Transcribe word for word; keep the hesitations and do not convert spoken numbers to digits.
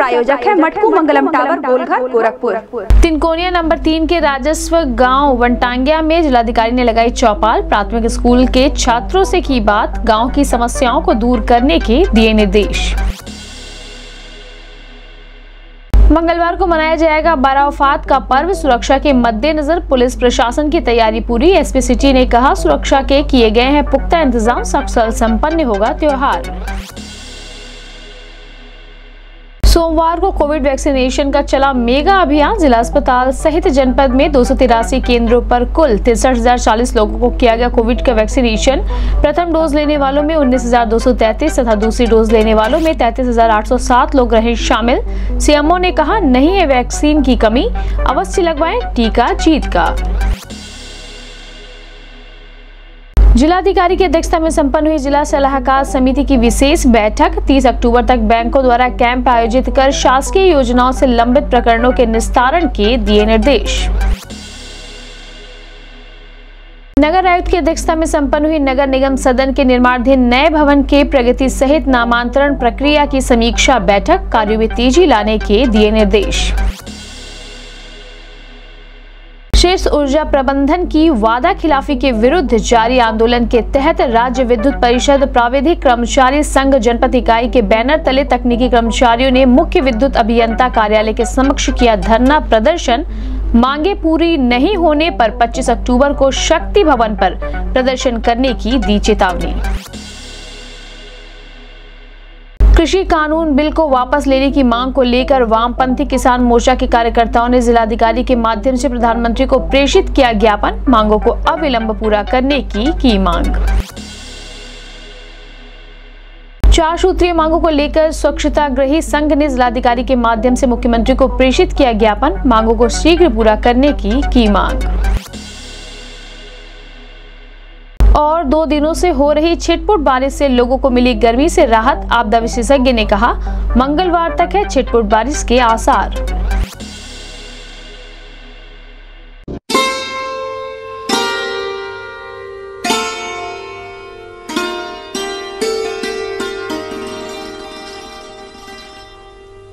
प्रायोजक है Matku Mangalam tower, Golghar, Gorakhpur. Tinkonia number तीन के राजस्व गांव वनटांगिया में जिलाधिकारी ने लगाई चौपाल। प्राथमिक स्कूल के छात्रों से की बात, गांव की समस्याओं को दूर करने के दिए निर्देश। मंगलवार को मनाया जाएगा बारावफात का पर्व। सुरक्षा के मद्देनजर पुलिस प्रशासन की तैयारी पूरी। एसपी सिटी ने कहा, सुरक्षा के किए गए हैं पुख्ता इंतजाम, सकुशल संपन्न होगा त्योहार। सोमवार को कोविड वैक्सीनेशन का चला मेगा अभियान। जिला अस्पताल सहित जनपद में दो सौ तिरासी केंद्रों पर कुल तिरसठ हजार चालीस लोगों को किया गया कोविड का वैक्सीनेशन। प्रथम डोज लेने वालों में उन्नीस हजार दो सौ तैंतीस तथा दूसरी डोज लेने वालों में तैंतीस हजार आठ सौ सात लोग रहे शामिल। सीएमओ ने कहा, नहीं है वैक्सीन की कमी, अवश्य लगवाएं टीका जीत का। जिलाधिकारी की अध्यक्षता में संपन्न हुई जिला सलाहकार समिति की विशेष बैठक। तीस अक्टूबर तक बैंकों द्वारा कैंप आयोजित कर शासकीय योजनाओं से लंबित प्रकरणों के निस्तारण के दिए निर्देश। नगर आयुक्त की अध्यक्षता में संपन्न हुई नगर निगम सदन के निर्माणाधीन नए भवन के प्रगति सहित नामांतरण प्रक्रिया की समीक्षा बैठक। कार्यों में तेजी लाने के दिए निर्देश। शीर्ष ऊर्जा प्रबंधन की वादा खिलाफी के विरुद्ध जारी आंदोलन के तहत राज्य विद्युत परिषद प्राविधिक कर्मचारी संघ जनपद इकाई के बैनर तले तकनीकी कर्मचारियों ने मुख्य विद्युत अभियंता कार्यालय के समक्ष किया धरना प्रदर्शन। मांगे पूरी नहीं होने पर पच्चीस अक्टूबर को शक्ति भवन पर प्रदर्शन करने की दी चेतावनी। कृषि कानून बिल को वापस लेने की मांग को लेकर वामपंथी किसान मोर्चा के कार्यकर्ताओं ने जिलाधिकारी के माध्यम से प्रधानमंत्री को प्रेषित किया ज्ञापन। मांगों को अविलंब पूरा करने की की मांग। चार सूत्रीय मांगों को लेकर स्वच्छताग्रही संघ ने जिलाधिकारी के माध्यम से मुख्यमंत्री को प्रेषित किया ज्ञापन। मांगों को शीघ्र पूरा करने की की मांग। और दो दिनों से हो रही छिटपुट बारिश से लोगों को मिली गर्मी से राहत। आपदा विशेषज्ञ ने कहा, मंगलवार तक है छिटपुट बारिश के आसार।